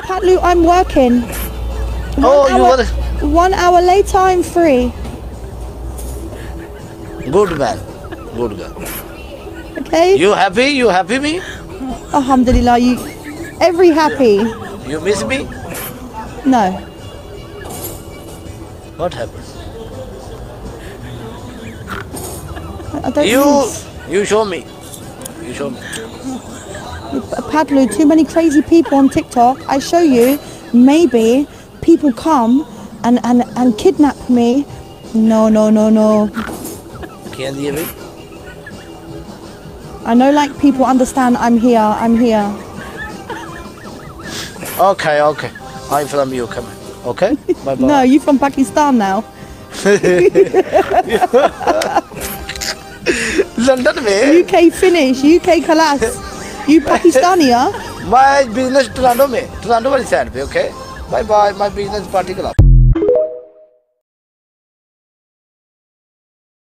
Patlu, I'm working. Oh, you were 1 hour later, I'm free. good man. Good girl. Okay? You happy? You happy me? Alhamdulillah, you... Every happy. You miss me? No. What happened? I don't miss. You show me. You show me. Padlu, too many crazy people on TikTok. I show you, maybe people come and kidnap me. No. Can you hear me? I know, like, people understand I'm here. Okay. I'm from UK. Okay? Bye bye. No, you from Pakistan now. London में UK finish, UK khalas. You Pakistani, huh? My business Toronto वाली side पे, okay? Bye bye. My business party club.